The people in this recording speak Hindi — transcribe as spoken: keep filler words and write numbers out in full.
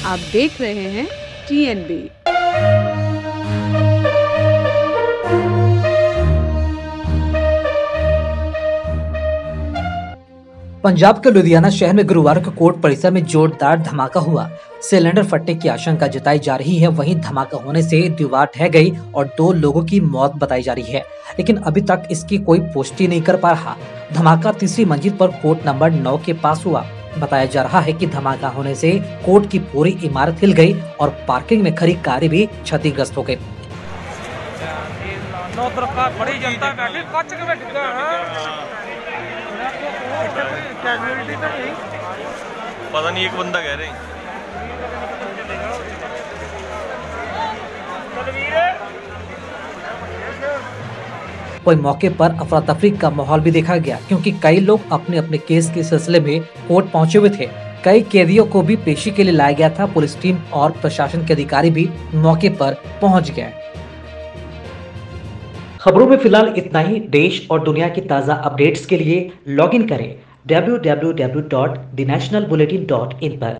आप देख रहे हैं टी एन बी। पंजाब के लुधियाना शहर में गुरुवार को कोर्ट परिसर में जोरदार धमाका हुआ। सिलेंडर फटने की आशंका जताई जा रही है। वहीं धमाका होने से दीवार ढह गई और दो लोगों की मौत बताई जा रही है, लेकिन अभी तक इसकी कोई पुष्टि नहीं कर पा रहा। धमाका तीसरी मंजिल पर कोर्ट नंबर नौ के पास हुआ। बताया जा रहा है कि धमाका होने से कोर्ट की पूरी इमारत हिल गई और पार्किंग में खड़ी कारें भी क्षतिग्रस्त हो गई। बड़ी जनता बैठी कच के बैठ पता नहीं, एक बंदा कह रहे हैं। कोई मौके पर अफरा तफरी का माहौल भी देखा गया, क्योंकि कई लोग अपने अपने केस के सिलसिले में कोर्ट पहुंचे हुए थे। कई कैदियों को भी पेशी के लिए लाया गया था। पुलिस टीम और प्रशासन के अधिकारी भी मौके पर पहुंच गए। खबरों में फिलहाल इतना ही। देश और दुनिया की ताज़ा अपडेट्स के लिए लॉगिन करें W W W dot the national bulletin dot in पर।